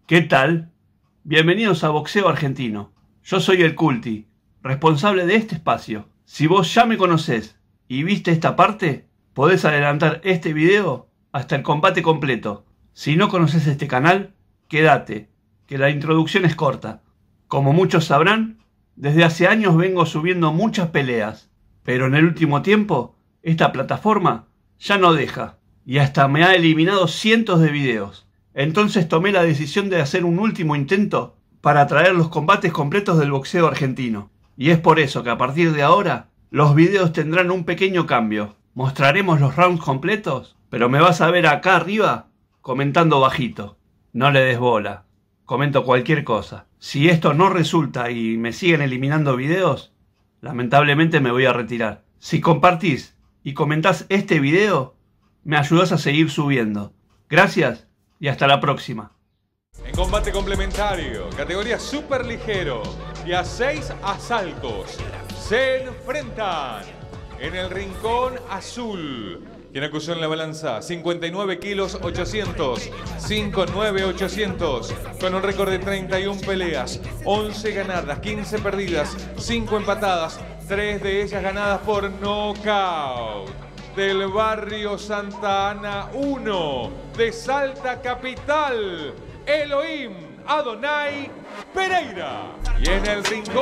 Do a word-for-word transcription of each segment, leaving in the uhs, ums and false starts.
¿Qué tal? Bienvenidos a Boxeo Argentino. Yo soy el Culti, responsable de este espacio. Si vos ya me conocés y viste esta parte, podés adelantar este video hasta el combate completo. Si no conoces este canal, quédate, que la introducción es corta. Como muchos sabrán, desde hace años vengo subiendo muchas peleas, pero en el último tiempo, esta plataforma ya no deja, y hasta me ha eliminado cientos de videos. Entonces tomé la decisión de hacer un último intento para traer los combates completos del boxeo argentino. Y es por eso que a partir de ahora, los videos tendrán un pequeño cambio. Mostraremos los rounds completos, pero me vas a ver acá arriba comentando bajito. No le des bola, comento cualquier cosa. Si esto no resulta y me siguen eliminando videos, lamentablemente me voy a retirar. Si compartís y comentás este video, me ayudás a seguir subiendo. Gracias. Y hasta la próxima. En combate complementario, categoría super ligero y a seis asaltos, se enfrentan en el rincón azul. Quien acusó en la balanza, cincuenta y nueve kilos ochocientos, cincuenta y nueve ochocientos, con un récord de treinta y una peleas, once ganadas, quince perdidas, cinco empatadas, tres de ellas ganadas por nocaut. Del barrio Santa Ana uno, de Salta Capital, Elohim Adonai Pereira. Y en el rincón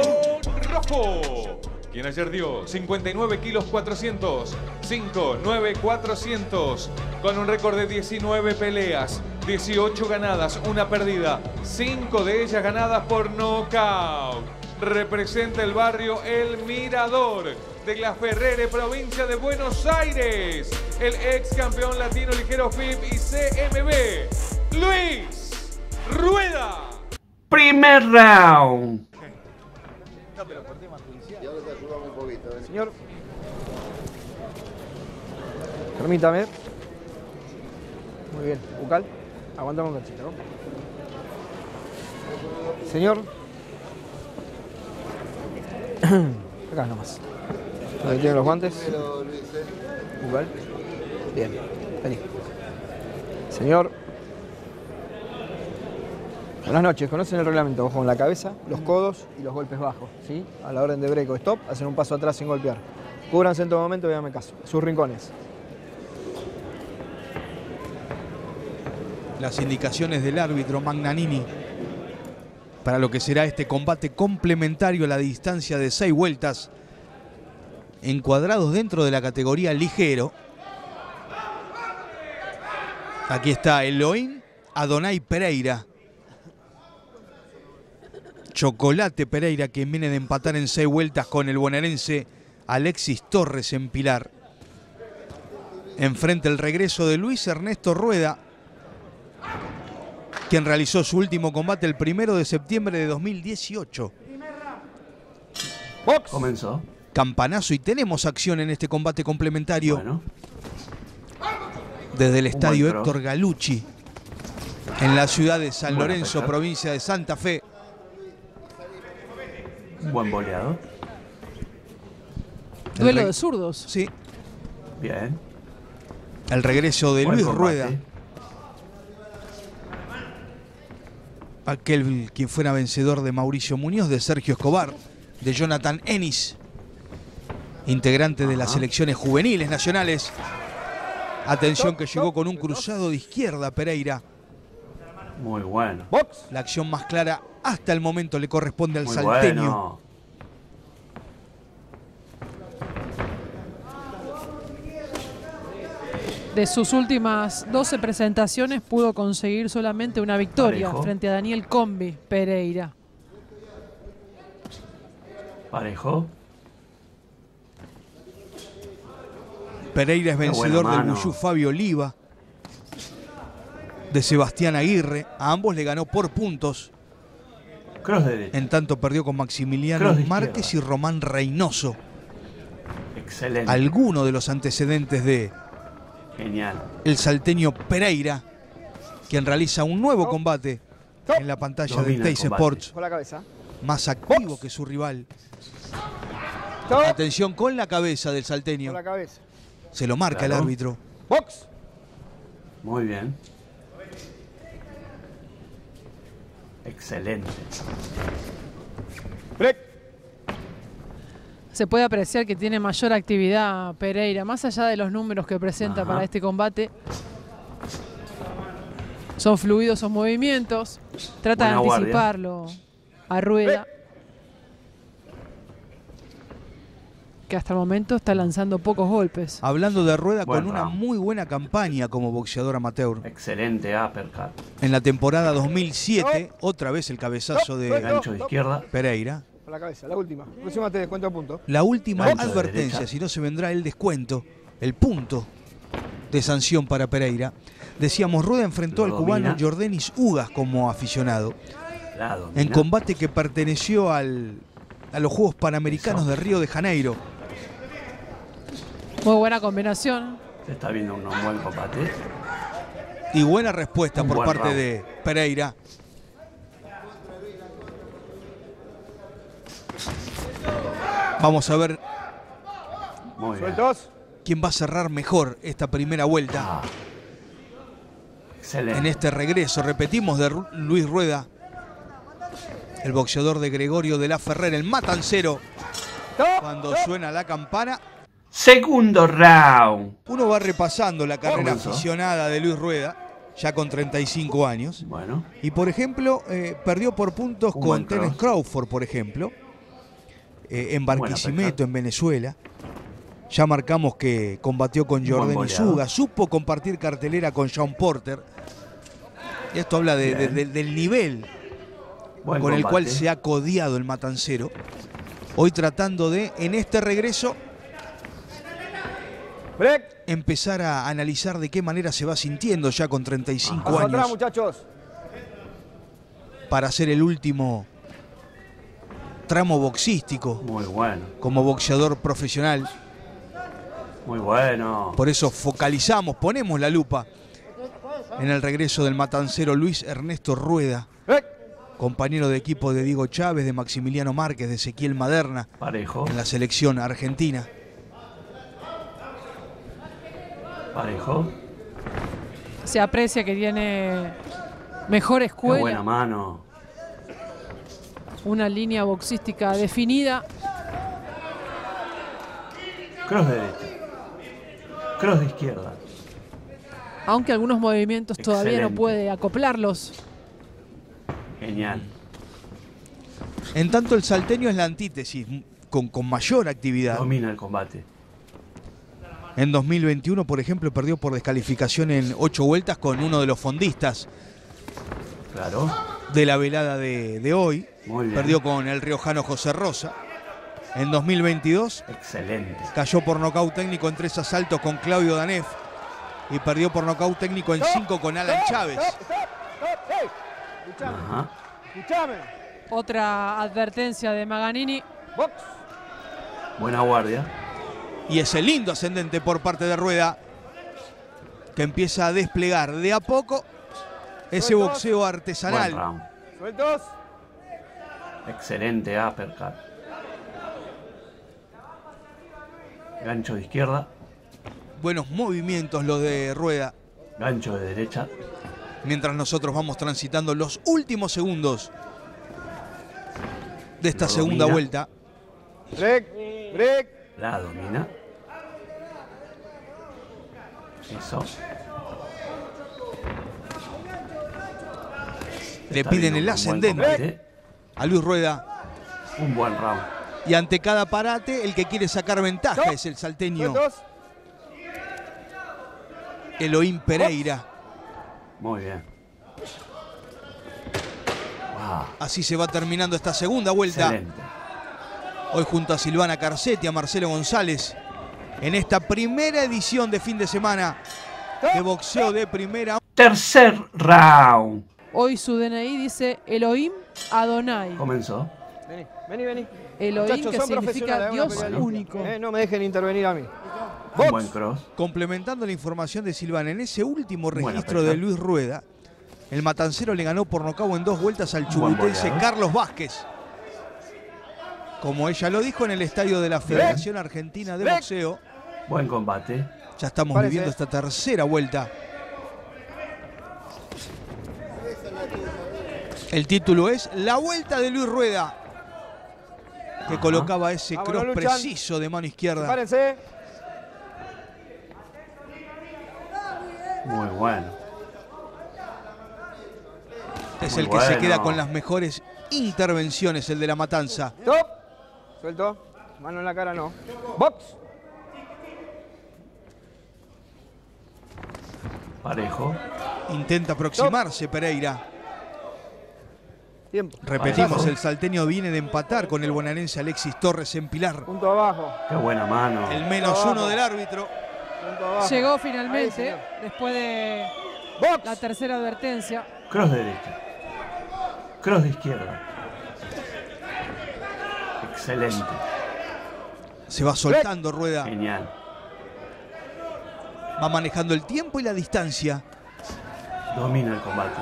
rojo, quien ayer dio cincuenta y nueve kilos cuatrocientos, cinco, nueve, cuatrocientos, con un récord de diecinueve peleas, dieciocho ganadas, una perdida, cinco de ellas ganadas por nocaut. Representa el barrio El Mirador de La Ferrere, provincia de Buenos Aires, el ex campeón latino ligero F I B y C M B, Luis Rueda. Primer round. No, pero por tema judicial. Y ahora te ayudamos un poquito. ¿eh? Señor. Permítame. Muy bien. Bucal. Aguantamos un cachito, ¿no? Señor. Acá nomás. ¿Dónde tienen los guantes? Bucal. Bien. Vení. Señor. Buenas noches, conocen el reglamento, ojo en la cabeza, los codos y los golpes bajos, ¿sí? A la orden de break o stop, hacen un paso atrás sin golpear. Cúbranse en todo momento y véanme caso. Sus rincones. Las indicaciones del árbitro Magnanini para lo que será este combate complementario a la distancia de seis vueltas, encuadrados dentro de la categoría ligero. Aquí está Elohim Adonai Pereira. Chocolate Pereira, que viene de empatar en seis vueltas con el bonaerense Alexis Torres en Pilar. Enfrente el regreso de Luis Ernesto Rueda, quien realizó su último combate el primero de septiembre de dos mil dieciocho. Box. Comenzó. Campanazo y tenemos acción en este combate complementario. Bueno. Desde el estadio Héctor Héctor Galucci, en la ciudad de San Buena Lorenzo, pesar. provincia de Santa Fe. Un buen boleado. Duelo rey... de zurdos. Sí. Bien. El regreso de Buen Luis combate. Rueda. Aquel quien fuera vencedor de Mauricio Muñoz, de Sergio Escobar, de Jonathan Ennis, integrante de Ajá. las selecciones juveniles nacionales. Atención que llegó con un cruzado de izquierda Pereira. Muy bueno. Box. La acción más clara hasta el momento le corresponde al Muy salteño. bueno. De sus últimas doce presentaciones pudo conseguir solamente una victoria Parejo. frente a Daniel Combi Pereira. Parejo. Pereira es Qué vencedor buena del mano. Wushu Fabio Oliva, de Sebastián Aguirre. A ambos le ganó por puntos. Cross de derecha. En tanto perdió con Maximiliano Cross de Márquez y izquierda. Román Reynoso. Excelente. Alguno de los antecedentes de Genial. el salteño Pereira, quien realiza un nuevo combate en la pantalla de Domina el Teis combate. Sports, Con la cabeza. más activo que su rival. Stop. Atención con la cabeza del Con salteño. la cabeza. Se lo marca el Claro. árbitro. Box. Muy bien. Excelente. Break. Se puede apreciar que tiene mayor actividad Pereira, más allá de los números que presenta Ajá. para este combate. Son fluidos sus movimientos. Trata Buena de guardia. anticiparlo a Rueda, que hasta el momento está lanzando pocos golpes. Hablando de Rueda, Buen con una round. muy buena campaña como boxeador amateur. Excelente uppercut. En la temporada dos mil siete, otra vez el cabezazo de Gancho de izquierda. Pereira. Por la cabeza, la última. Próxima te descuento a punto. La última Gancho de advertencia, derecha. si no se vendrá el descuento, el punto de sanción para Pereira. Decíamos, Rueda enfrentó Lo al cubano domina. Jordanis Ugas como aficionado, La domina. en combate que perteneció al, a los Juegos Panamericanos Eso. de Río de Janeiro. Muy buena combinación. Se está viendo un buen combate. Y buena respuesta Un por buen parte round. de Pereira. Vamos a ver Muy bien. Sueltos. quién va a cerrar mejor esta primera vuelta. Ah. Excelente. En este regreso, repetimos, de Ru- Luis Rueda, el boxeador de Gregorio de la Ferrer, el matancero. Cuando suena la campana, Segundo round. uno va repasando la carrera Comenzó. aficionada de Luis Rueda, ya con treinta y cinco años. Bueno. Y por ejemplo, eh, perdió por puntos Un con buen Terence cross. Crawford, por ejemplo, eh, en Buena Barquisimeto, uppercut. en Venezuela. Ya marcamos que combatió con Un buen Jordan boleador. Isuga, supo compartir cartelera con Sean Porter. Esto habla de- de- Bien. de- del nivel Buen con el cual combate. se ha codiado el matancero. Hoy tratando de, en este regreso, Break. empezar a analizar de qué manera se va sintiendo ya con treinta y cinco Paso atrás, años muchachos. para hacer el último tramo boxístico Muy bueno. como boxeador profesional. Muy bueno. Por eso focalizamos, ponemos la lupa en el regreso del matancero Luis Ernesto Rueda, Break. compañero de equipo de Diego Chávez, de Maximiliano Márquez, de Ezequiel Maderna Parejo. en la selección argentina. Parejo. Se aprecia que tiene mejor Qué escuela, buena mano. una línea boxística definida. Cross de derecha. Cross de izquierda. Aunque algunos movimientos todavía no Excelente. puede acoplarlos. Genial. En tanto el salteño es la antítesis, con, con mayor actividad. Domina el combate. En dos mil veintiuno, por ejemplo, perdió por descalificación en ocho vueltas con uno de los fondistas Claro. de la velada de, de hoy. Muy bien. Perdió con el riojano José Rosa. En dos mil veintidós Excelente. cayó por nocaut técnico en tres asaltos con Claudio Danef y perdió por nocaut técnico en cinco con Alan Chávez. Stop, stop, stop. Hey. Escuchame. Ajá. Escuchame. Otra advertencia de Maganini. Box. Buena guardia. Y ese lindo ascendente por parte de Rueda, que empieza a desplegar de a poco ese boxeo Buen artesanal. round. Sueltos. Excelente uppercut. Gancho de izquierda. Buenos movimientos los de Rueda, Gancho de derecha. mientras nosotros vamos transitando los últimos segundos de esta Lo segunda domina. vuelta. Break. Break. La domina. Eso. Le Está piden viendo el un buen ascendente combate. a Luis Rueda. Un buen round. Y ante cada parate, el que quiere sacar ventaja Stop. es el salteño Sueltos. Elohim Pereira. Muy bien. Wow. Así se va terminando esta segunda vuelta. Excelente. Hoy junto a Silvana Carcetti, a Marcelo González, en esta primera edición de fin de semana de boxeo de primera. Tercer round. Hoy su D N I dice Elohim Adonai. Comenzó. Vení, vení, vení. Elohim, Muchachos, que son significa profesionales, Dios una pelea único. limpia. Eh, no me dejen intervenir a mí. Un Box. buen cross. Complementando la información de Silvana, en ese último Buena registro pelea. de Luis Rueda, el matancero le ganó por nocaut en dos vueltas al Buen chubutense boleador. Carlos Vázquez. Como ella lo dijo en el estadio de la Federación Argentina de Break. Boxeo, Buen combate. ya estamos Parece. viviendo esta tercera vuelta. El título es La Vuelta de Luis Rueda, que Ajá. colocaba ese Vámonos, cross luchan. preciso de mano izquierda. Prepárense. Muy bueno. Es Muy el que se bueno. queda con las mejores intervenciones, el de la Matanza. Top. Suelto. Mano en la cara, no. Box. Parejo. Intenta aproximarse Pereira. Tiempo. Repetimos, Parejo. el salteño viene de empatar con el bonaerense Alexis Torres en Pilar. Punto abajo. Qué buena mano. El menos Abajo. uno del árbitro. Punto abajo. Llegó Ahí, finalmente, señor. después de Box. la tercera advertencia. Cross de derecha. Cross de izquierda. Excelente. Se va soltando Rueda. Genial. Va manejando el tiempo y la distancia. Domina el combate.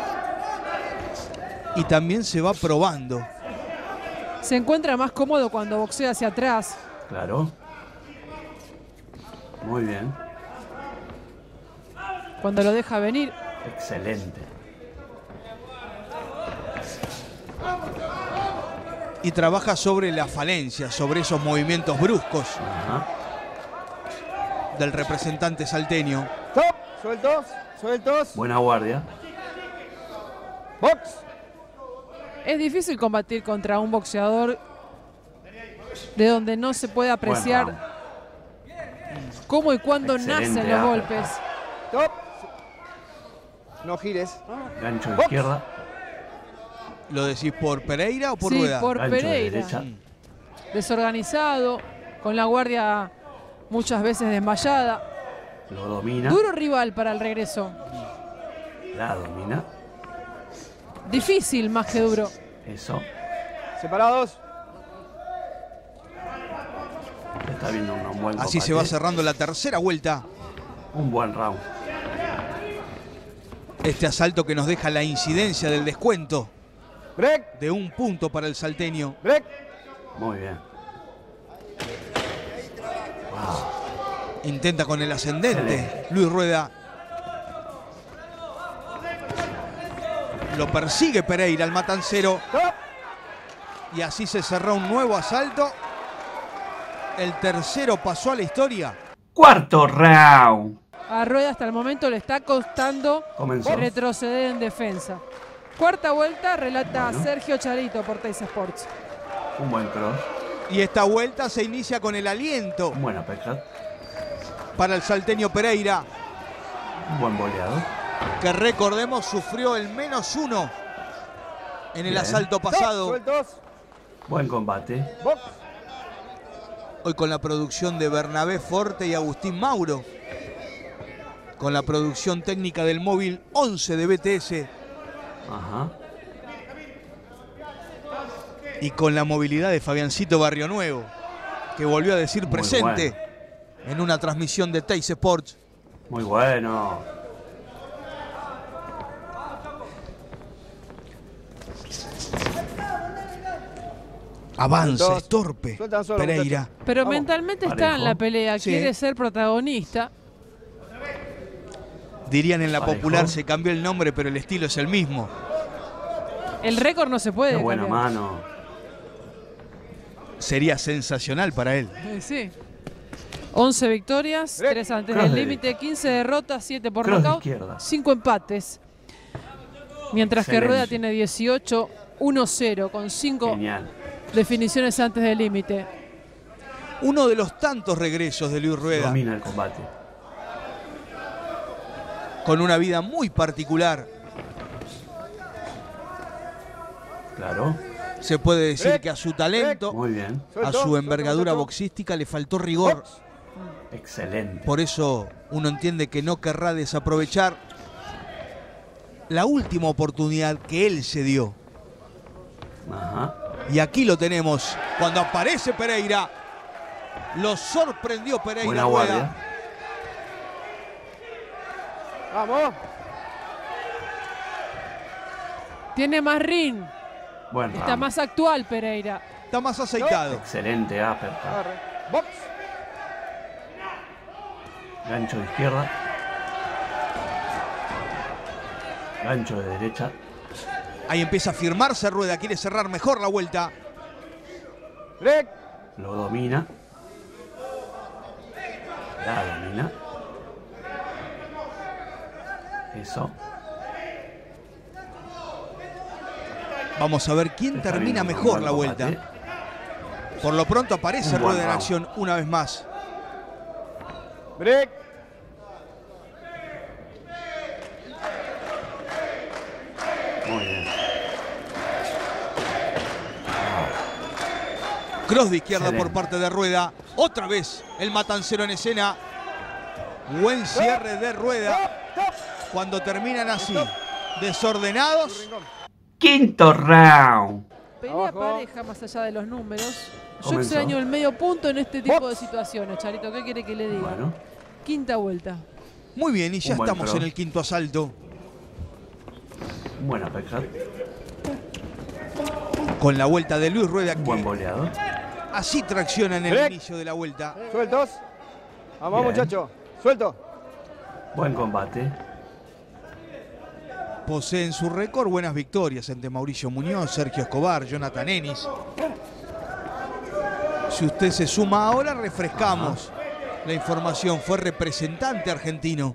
Y también se va probando. Se encuentra más cómodo cuando boxea hacia atrás. Claro. Muy bien. Cuando lo deja venir. Excelente. Y trabaja sobre la falencia, sobre esos movimientos bruscos Ajá. del representante salteño. Top. Sueltos. Sueltos. Buena guardia. Box. Es difícil combatir contra un boxeador de donde no se puede Buen round. apreciar cómo y cuándo Excelente nacen los uppercut. golpes. Top. No gires. Gancho de Box. izquierda. ¿Lo decís por Pereira o por Sí, Rueda? por Gancho de Pereira. derecha. Desorganizado, con la guardia muchas veces desmayada. Lo domina. Duro rival para el regreso. La domina. Difícil más que duro. Eso. Separados. Está viendo un, un buen combate. Así se va cerrando la tercera vuelta. Un buen round. Este asalto que nos deja la incidencia del descuento Break. de un punto para el salteño. Break. Muy bien. Intenta con el ascendente Excelente. Luis Rueda. Lo persigue Pereira, el matancero. Top. Y así se cerró un nuevo asalto. El tercero pasó a la historia. Cuarto round. A Rueda hasta el momento le está costando Comenzó. retroceder en defensa. Cuarta vuelta, relata Bueno. Sergio Charito por Teis Sports. Un buen cross. Y esta vuelta se inicia con el aliento Un buen uppercut. para el salteño Pereira, Un buen boleado. que recordemos sufrió el menos uno en el Bien. asalto Top. pasado. Sueltos. Buen combate. Box. Hoy con la producción de Bernabé Forte y Agustín Mauro. Con la producción técnica del móvil once de B T S. Ajá. Y con la movilidad de Fabiancito Barrio Nuevo, que volvió a decir Muy presente en una transmisión de Teis Sports. Muy bueno. Avanza, Sueltos. es torpe Sueltan solo, Pereira. Pero Vamos. mentalmente está Parejo. en la pelea, Sí. quiere ser protagonista. Dirían en la Parejo. popular, se cambió el nombre, pero el estilo es el mismo. El récord no se puede Qué buena cambiar. mano. Sería sensacional para él. Eh, Sí. once victorias, Break. tres antes Cross del de límite, quince derrotas, siete por Cross de nocaut, izquierda. cinco empates. Mientras que Excelente. Rueda tiene dieciocho, uno cero, con cinco Genial. definiciones antes del límite. Uno de los tantos regresos de Luis Rueda, Domina el combate. con una vida muy particular. Claro. Se puede decir Break. que a su talento, Muy bien. a Suelto, su envergadura suelto, boxística le faltó rigor. Box. Excelente. Por eso uno entiende que no querrá desaprovechar la última oportunidad que él se dio. Ajá. Y aquí lo tenemos. Cuando aparece Pereira, lo sorprendió Pereira. Buena Rueda. guardia. Vamos. Tiene más ring, Buen está round. más actual Pereira. Está más aceitado. Excelente uppercut. Agarre. Box. Gancho de izquierda. Gancho de derecha. Ahí empieza a firmarse Rueda, quiere cerrar mejor la vuelta. Break. Lo domina. La domina. Eso. Vamos a ver quién Está termina bien, mejor buen la vuelta. combate. Por lo pronto aparece Un buen Rueda en round. acción una vez más. Break. Muy bien. Cross de izquierda Excelente. por parte de Rueda. Otra vez el matancero en escena. Buen cierre de Rueda. Cuando terminan así, desordenados. Quinto round. Pelea Abajo. pareja más allá de los números. Yo Comenzó. extraño el medio punto en este tipo de situaciones, Charito. ¿Qué quiere que le diga? Bueno, Quinta vuelta. Muy bien, y ya Un buen estamos cross. en el quinto asalto. buena pesca. Con la vuelta de Luis Rueda, Un buen que boleado. así tracciona en el Break. inicio de la vuelta. Sueltos. Vamos, Bien. muchachos. Suelto. Buen combate. Posee en su récord buenas victorias ante Mauricio Muñoz, Sergio Escobar, Jonathan Ennis. Si usted se suma ahora, refrescamos la información. Fue representante argentino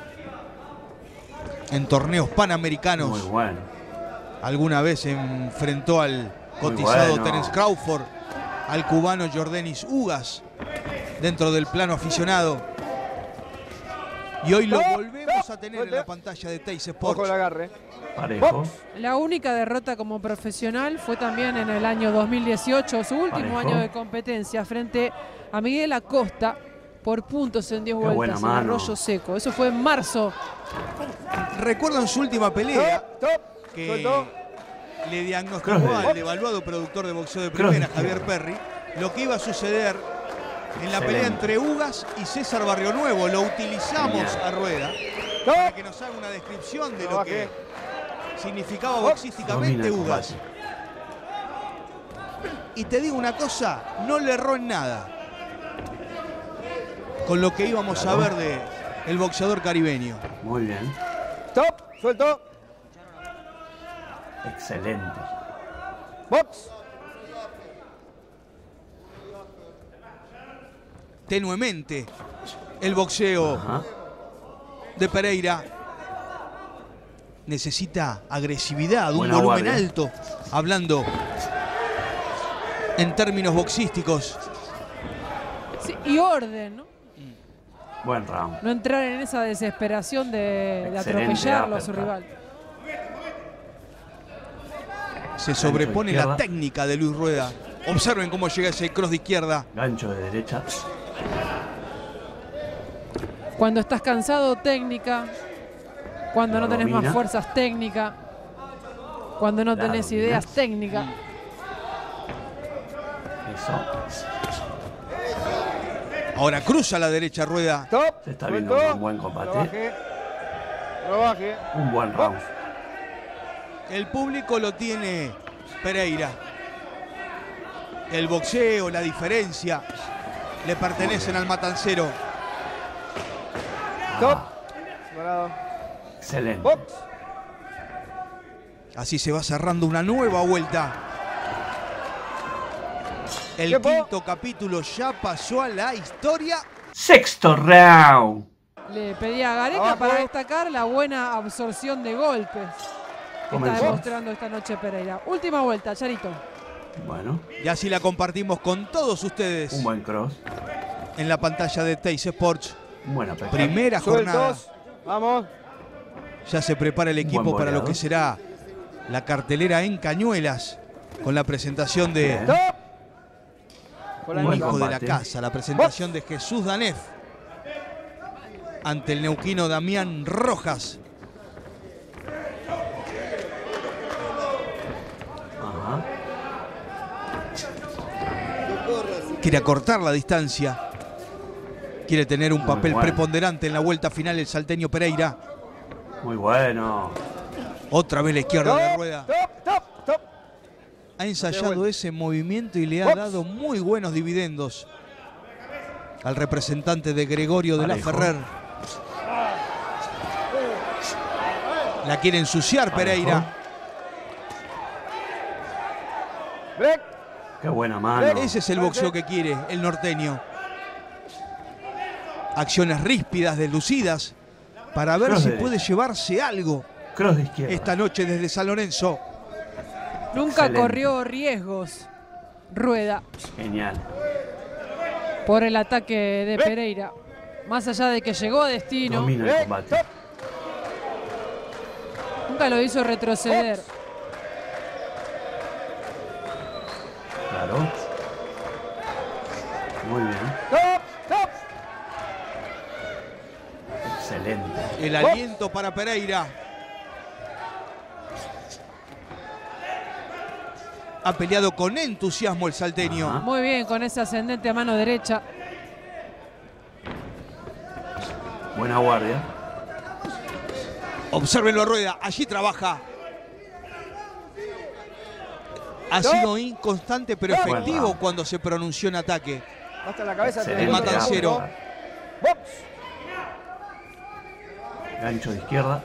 en torneos panamericanos. Muy bueno. Alguna vez enfrentó al cotizado bueno. Terence Crawford, al cubano Jordanis Ugas, dentro del plano aficionado. Y hoy lo volvemos a tener en la pantalla de Teis Ojo Sports. el agarre. Parejo. La única derrota como profesional fue también en el año dos mil dieciocho, su último Parejo. año de competencia, frente a Miguel Acosta por puntos en diez Qué buena vueltas en mano. Arroyo Seco. Eso fue en marzo. Recuerdan su última pelea, Top, top. que Suelto. le diagnosticó Cross de- al evaluado productor de boxeo de Cross de primera, Javier izquierda. Perry, lo que iba a suceder en la Excelente. pelea entre Ugas y César Barrionuevo. Lo utilizamos Genial. a Rueda Top. para que nos haga una descripción de lo que significaba boxísticamente Domina el Ugas. combate. Y te digo una cosa, no le erró en nada con lo que íbamos Claro. a ver de el boxeador caribeño. Muy bien. Top. Suelto. Excelente. Box. Tenuemente el boxeo Ajá. de Pereira necesita agresividad, un Buena volumen guardia. alto, hablando en términos boxísticos. Sí, y orden, ¿no? Buen round. No entrar en esa desesperación de, de Excelente atropellarlo a su uppercut. rival. Se sobrepone la izquierda. técnica de Luis Rueda. Observen cómo llega ese cross de izquierda. Gancho de derecha. Cuando estás cansado, técnica. Cuando no La tenés más domina. fuerzas, técnica. Cuando no La tenés domina. ideas, técnica. Eso. Ahora cruza a la derecha Rueda. Top. Se está Suelto. viendo un buen combate. Trabaje. Trabaje. Un buen round. El público lo tiene Pereira. El boxeo, la diferencia, le pertenecen al matancero. Top. Parado. Excelente. Box. Así se va cerrando una nueva vuelta. El Tiempo. quinto capítulo ya pasó a la historia. Sexto round. Le pedí a Gareca Abajo. para destacar la buena absorción de golpes que está Comenzó. demostrando esta noche Pereira. Última vuelta, Charito. Bueno, Y así la compartimos con todos ustedes un buen cross. en la pantalla de Teis Sports. Buena pesca. Primera jornada. Sueltos. Vamos. Ya se prepara el Un equipo buen para lo boleado. que será la cartelera en Cañuelas, con la presentación de Bien. Top. Por la un Buen hijo de la combate. casa, la presentación de Jesús Danef ante el neuquino Damián Rojas. Ajá. Quiere acortar la distancia. Quiere tener un Muy papel bueno. preponderante en la vuelta final el salteño Pereira. Muy bueno. Otra vez la izquierda de Rueda. Top. Top. Top. Ha ensayado ese movimiento y le ha Ups. dado muy buenos dividendos al representante de Gregorio de la Parejo. Ferrer. La quiere ensuciar Parejo. Pereira. Break. Qué buena mano. Ese es el boxeo que quiere el norteño. Acciones ríspidas, deslucidas, para ver Cross si de puede derecha. llevarse algo Cross de izquierda. esta noche desde San Lorenzo. Nunca Excelente. corrió riesgos Rueda Genial. por el ataque de Pereira. Más allá de que llegó a destino, Domina el combate. nunca lo hizo retroceder. Claro. Muy bien. Excelente. El aliento para Pereira. Ha peleado con entusiasmo el salteño. Ajá. Muy bien con ese ascendente a mano derecha. Buena guardia. Obsérvenlo a Rueda, allí trabaja. Ha sido inconstante pero Bueno. efectivo cuando se pronunció en ataque. Basta la cabeza. Excelente. El matancero. Box. Gancho de izquierda.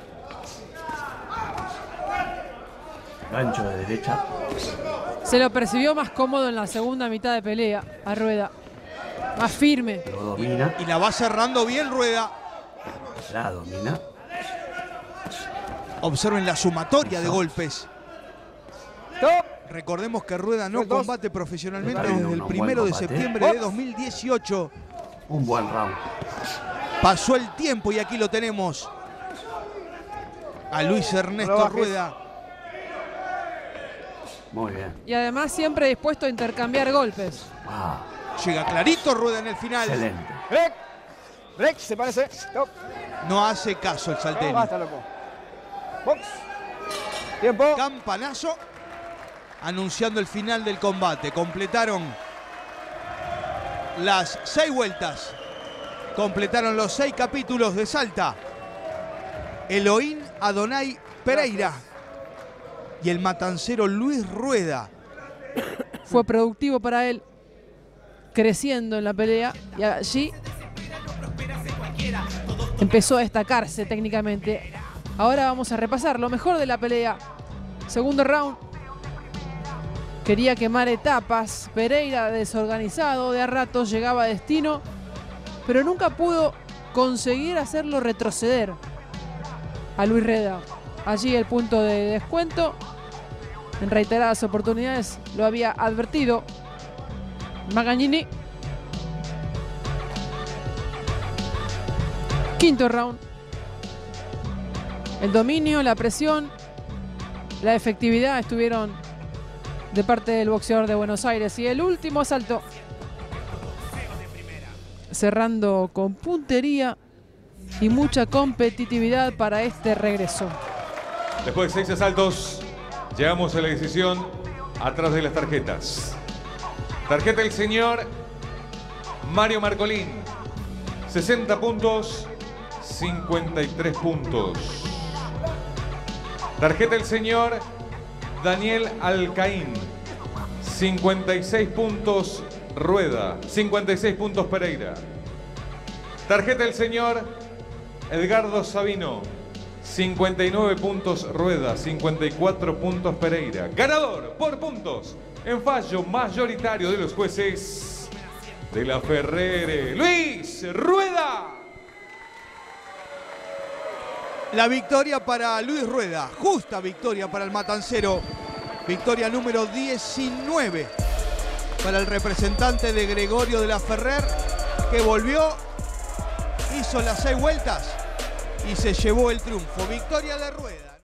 Gancho de derecha. Se lo percibió más cómodo en la segunda mitad de pelea a Rueda. Más firme. Lo domina. Y la va cerrando bien Rueda. La domina. Observen la sumatoria de golpes. Top. Recordemos que Rueda no Dos. combate profesionalmente Está bien, desde el un primero buen de combate. septiembre de dos mil dieciocho. Un buen round. Pasó el tiempo y aquí lo tenemos. A Luis Ernesto bajes. Rueda. Muy bien. Y además siempre dispuesto a intercambiar golpes. Ah, Llega clarito Rueda en el final. excelente. Break. Break. Se parece. Top. No hace caso el No, salteño. basta, loco. Box. Tiempo. Campanazo anunciando el final del combate. Completaron las seis vueltas. Completaron los seis capítulos de Salta. Elohim Adonai Pereira y el matancero Luis Rueda. Fue productivo para él, creciendo en la pelea, y allí empezó a destacarse técnicamente. Ahora vamos a repasar lo mejor de la pelea. Segundo round. Quería quemar etapas. Pereira desorganizado, de a ratos llegaba a destino, pero nunca pudo conseguir hacerlo retroceder a Luis Rueda. Allí el punto de descuento. En reiteradas oportunidades lo había advertido Magagnini. Quinto round. El dominio, la presión, la efectividad estuvieron de parte del boxeador de Buenos Aires. Y el último asalto, cerrando con puntería y mucha competitividad para este regreso. Después de seis asaltos, llegamos a la decisión atrás de las tarjetas. Tarjeta del señor Mario Marcolín. sesenta puntos, cincuenta y tres puntos. Tarjeta del señor Daniel Alcaín. cincuenta y seis puntos Rueda. cincuenta y seis puntos Pereira. Tarjeta del señor Edgardo Sabino. cincuenta y nueve puntos Rueda, cincuenta y cuatro puntos Pereira. Ganador por puntos en fallo mayoritario de los jueces de la Ferrere, Luis Rueda. La victoria para Luis Rueda, justa victoria para el matancero. Victoria número diecinueve para el representante de Gregorio de la Ferrer, que volvió, hizo las seis vueltas y se llevó el triunfo. Victoria de Rueda.